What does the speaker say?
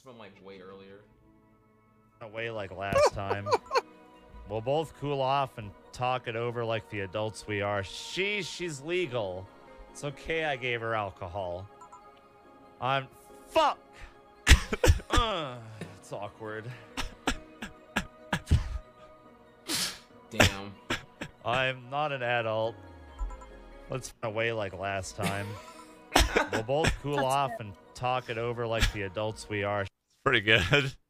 smelled like way earlier. Away like last time. We'll both cool off and talk it over like the adults we are. She's legal. It's okay I gave her alcohol. Fuck! It's awkward. Damn. I'm not an adult. Let's run away like last time. We'll both cool off and talk it over like the adults we are. Pretty good.